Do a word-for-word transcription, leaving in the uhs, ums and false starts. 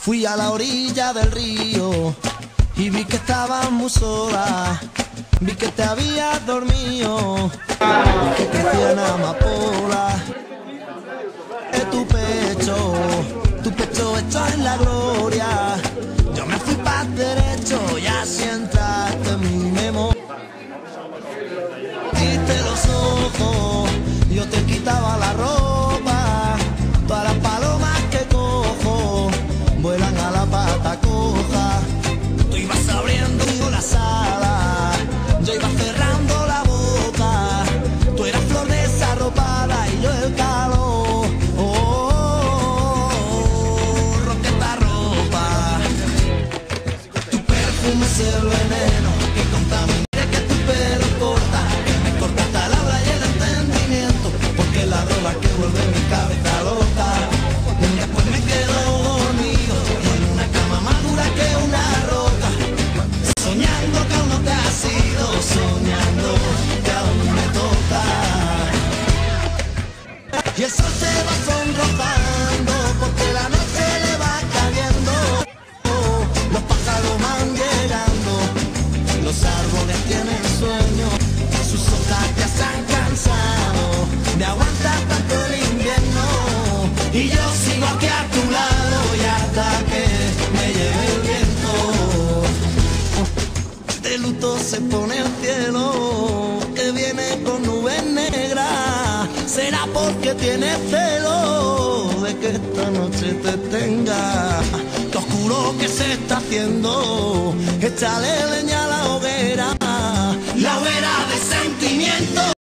Fui a la orilla del río y vi que estabas muy sola. Vi que te habías dormido, que crecían amapolas en tu pecho, tu pecho hecho en la gloria. Yo me fui para derecho y así entraste en mi memoria. Abriste los ojos, yo te quitaba la ropa. Todas las palomas que cojo vuelan a la pata coja. Tú ibas abriendo las alas, yo iba cerrando la boca. Tú eras flor desarropada y yo el calor. Oh, oh, oh, roqueta ropa. Tu perfume es el veneno que contamina, que tu pelo corta, que me corta hasta el habla y el entendimiento, porque la droga que vuelve mi cabeza loca. Después me quedo dormido en una cama más dura que una roca, soñando que aún no te has ido, soñando que aún me toca. Y el sol se va sonrojando porque la noche le va cayendo. Los pájaros van llegando, los árboles tienen sueño, sus hojas ya se han cansado de aguantar tanto el invierno. Y yo sigo aquí a tu lado y hasta que me lleve el viento. De luto se pone el cielo, que viene con nubes negras. Será porque tiene celo de que esta noche te tenga. Lo oscuro que se está haciendo, échale leña a la hoguera, la hoguera de sentimientos.